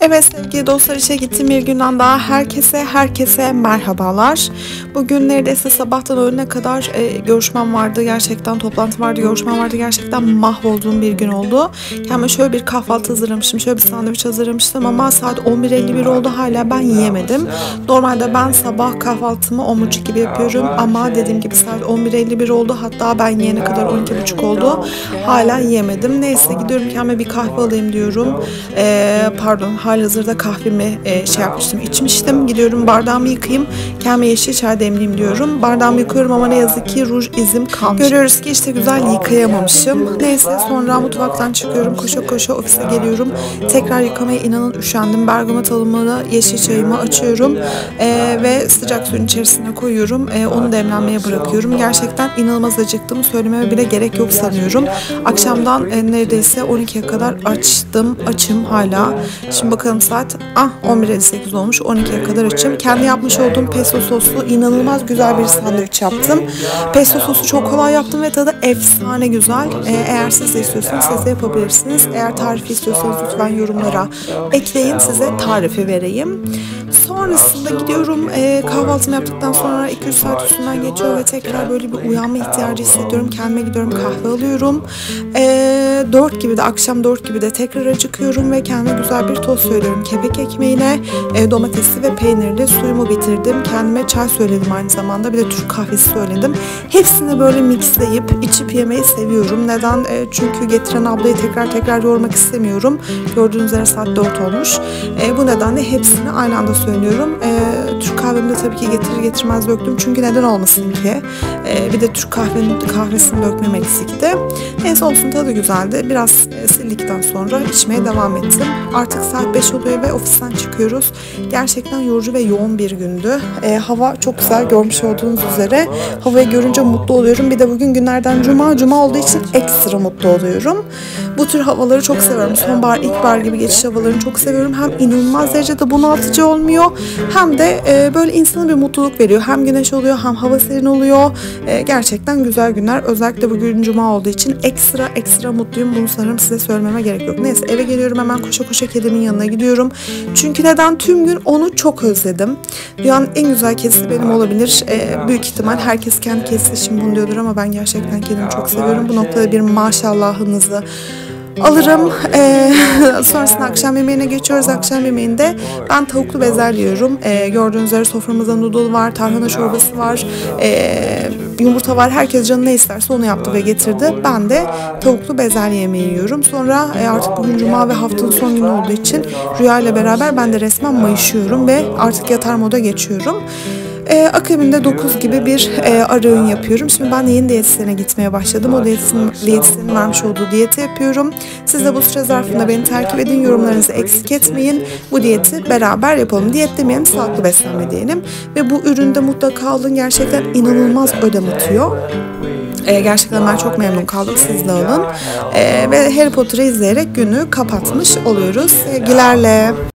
Evet sevgili dostlar, işe gittiğim bir günden daha herkese merhabalar. Bugün neredeyse sabahtan öğlene kadar görüşmem vardı. Gerçekten toplantı vardı, görüşmem vardı. Gerçekten mahvolduğum bir gün oldu. Kendime şöyle bir kahvaltı hazırlamıştım. Şöyle bir sandviç hazırlamıştım ama saat 11:51 oldu, hala ben yiyemedim. Normalde ben sabah kahvaltımı 10:30 gibi yapıyorum ama dediğim gibi saat 11:51 oldu. Hatta ben yiyene kadar 12:30 oldu. Hala yiyemedim. Neyse, gidiyorum kendime bir kahve alayım diyorum. Halihazırda kahvemi içmiştim. Gidiyorum bardağımı yıkayayım, kendime yeşil çay demleyeyim diyorum. Bardağımı yıkıyorum ama ne yazık ki ruj izim kalmış. Görüyoruz ki işte güzel yıkayamamışım. Neyse, sonra mutfaktan çıkıyorum. Koşa koşa ofise geliyorum. Tekrar yıkamaya inanın üşendim. Bergamot alımını, yeşil çayımı açıyorum. Ve sıcak suyun içerisine koyuyorum. Onu demlenmeye bırakıyorum. Gerçekten inanılmaz acıktım. Söylememe bile gerek yok sanıyorum. Akşamdan neredeyse 12'ye kadar açım hala. Şimdi bakalım saat 11:58 olmuş. 12'ye kadar açım. Kendi yapmış olduğum pesto soslu inanılmaz güzel bir sandviç yaptım. Pesto sosu çok kolay yaptım ve tadı efsane güzel. Eğer siz de istiyorsanız siz de yapabilirsiniz. Eğer tarifi istiyorsanız lütfen yorumlara ekleyin, size tarifi vereyim. Sonrasında gidiyorum, kahvaltımı yaptıktan sonra 2-3 saat üstünden geçiyor ve tekrar böyle bir uyanma ihtiyacı hissediyorum. Kendime gidiyorum, kahve alıyorum. Akşam 4 gibi de tekrar acıkıyorum ve kendime güzel bir tost söylüyorum. Kepek ekmeğine domatesli ve peynirli suyumu bitirdim. Kendime çay söyledim aynı zamanda. Bir de Türk kahvesi söyledim. Hepsini böyle mixleyip içip yemeyi seviyorum. Neden? Çünkü getiren ablayı tekrar yormak istemiyorum. Gördüğünüz üzere saat 4 olmuş. Bu nedenle hepsini aynı anda söylüyorum. Türk kahvemi de tabii ki getirir getirmez döktüm. Çünkü neden olmasın ki? Bir de Türk kahvesini dökmem eksikti. Neyse olsun, tadı güzeldi. Biraz sildikten sonra içmeye devam ettim. Artık saat 5 oluyor ve ofisten çıkıyoruz. Gerçekten yorucu ve yoğun bir gündü. Hava çok güzel, görmüş olduğunuz üzere. Havayı görünce mutlu oluyorum. Bir de bugün günlerden cuma olduğu için ekstra mutlu oluyorum. Bu tür havaları çok seviyorum. Sonbahar, ilkbahar gibi geçiş havalarını çok seviyorum. Hem inanılmaz derecede bunaltıcı olmuyor, hem de böyle insana bir mutluluk veriyor. Hem güneş oluyor, hem hava serin oluyor. Gerçekten güzel günler. Özellikle bugün cuma olduğu için ekstra mutluyum. Bunu sanırım size söylememe gerek yok. Neyse, eve geliyorum, hemen koşa kedimin yanına gidiyorum. Çünkü neden? Tüm gün onu çok özledim. Dünyanın en güzel kedisi benim olabilir. Büyük ihtimal herkes kendi kedisi için bunu diyordur ama ben gerçekten kedimi çok seviyorum. Bu noktada bir maşallahınızı alırım. Sonrasında akşam yemeğine geçiyoruz. Akşam yemeğinde ben tavuklu bezelye yiyorum. Gördüğünüz üzere soframızda noodle var, tarhana çorbası var, yumurta var. Herkes canı ne isterse onu yaptı ve getirdi. Ben de tavuklu bezelye yemeği yiyorum. Sonra artık bugün cuma ve haftanın son günü olduğu için Rüya ile beraber ben de resmen mayışıyorum ve artık yatar moda geçiyorum. Akabinde 9 gibi bir ara öğün yapıyorum. Şimdi ben de yeni diyetisyene gitmeye başladım. O diyetisyenin vermiş olduğu diyeti yapıyorum. Siz de bu süre zarfında beni takip edin. Yorumlarınızı eksik etmeyin. Bu diyeti beraber yapalım. Diyet demeyelim, sağlıklı beslenme diyelim. Ve bu üründe mutlaka alın. Gerçekten inanılmaz ödem atıyor. Gerçekten ben çok memnun kaldım. Siz de alın. Ve Harry Potter'ı izleyerek günü kapatmış oluyoruz. Sevgilerle.